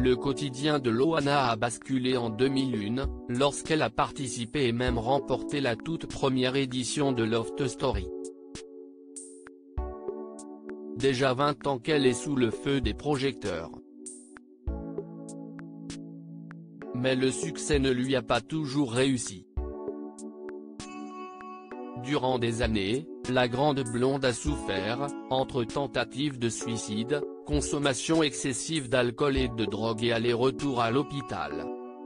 le quotidien de Loana a basculé en 2001, lorsqu'elle a participé et même remporté la toute première édition de Loft Story. Déjà 20 ans qu'elle est sous le feu des projecteurs. Mais le succès ne lui a pas toujours réussi. Durant des années, la grande blonde a souffert, entre tentatives de suicide, consommation excessive d'alcool et de drogue et aller-retour à l'hôpital.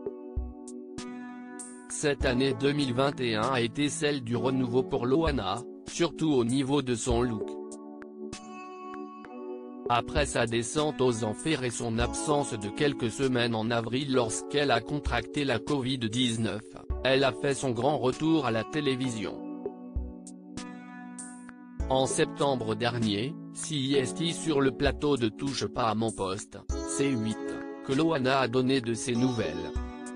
Cette année 2021 a été celle du renouveau pour Loana, surtout au niveau de son look. Après sa descente aux enfers et son absence de quelques semaines en avril lorsqu'elle a contracté la Covid-19, elle a fait son grand retour à la télévision. En septembre dernier, CIST sur le plateau de Touche pas à mon poste, C8, que Loana a donné de ses nouvelles.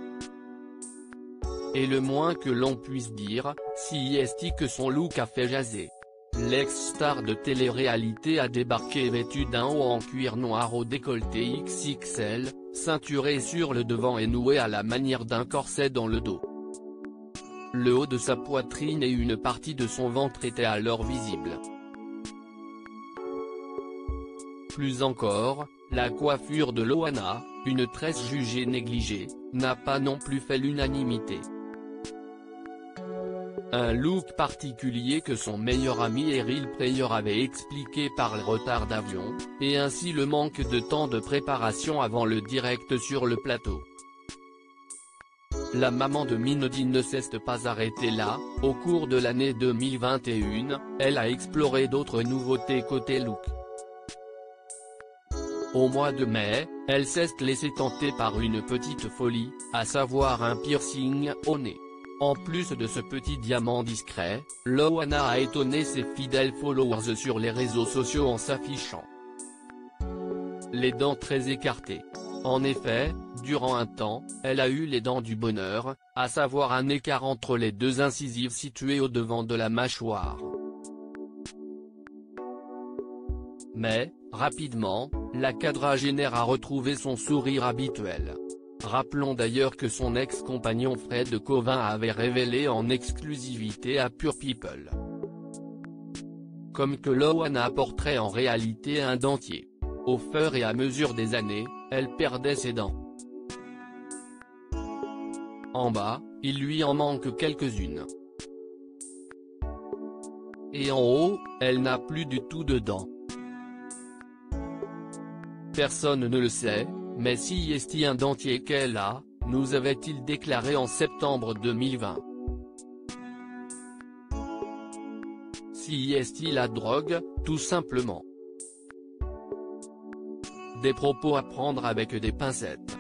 Et le moins que l'on puisse dire, CIST que son look a fait jaser. L'ex-star de télé-réalité a débarqué vêtue d'un haut en cuir noir au décolleté XXL, ceinturé sur le devant et noué à la manière d'un corset dans le dos. Le haut de sa poitrine et une partie de son ventre étaient alors visibles. Plus encore, la coiffure de Loana, une tresse jugée négligée, n'a pas non plus fait l'unanimité. Un look particulier que son meilleur ami Errol Player avait expliqué par le retard d'avion, et ainsi le manque de temps de préparation avant le direct sur le plateau. La maman de Minody ne s'est pas arrêtée là, au cours de l'année 2021, elle a exploré d'autres nouveautés côté look. Au mois de mai, elle s'est laissée tenter par une petite folie, à savoir un piercing au nez. En plus de ce petit diamant discret, Loana a étonné ses fidèles followers sur les réseaux sociaux en s'affichant les dents très écartées. En effet, durant un temps, elle a eu les dents du bonheur, à savoir un écart entre les deux incisives situées au devant de la mâchoire. Mais, rapidement, la quadragénaire a retrouvé son sourire habituel. Rappelons d'ailleurs que son ex-compagnon Fred Covin avait révélé en exclusivité à Pure People comme que Loana porterait en réalité un dentier. Au fur et à mesure des années, elle perdait ses dents. En bas, il lui en manque quelques-unes. Et en haut, elle n'a plus du tout de dents. Personne ne le sait, mais CIST un dentier qu'elle a, nous avait-il déclaré en septembre 2020. CIST la drogue, tout simplement. Des propos à prendre avec des pincettes.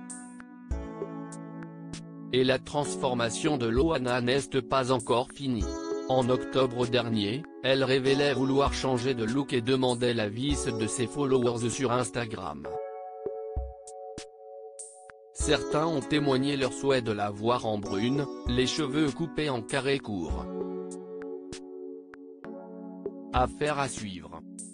Et la transformation de Loana n'est pas encore finie. En octobre dernier, elle révélait vouloir changer de look et demandait l'avis de ses followers sur Instagram. Certains ont témoigné leur souhait de la voir en brune, les cheveux coupés en carré court. Affaire à suivre.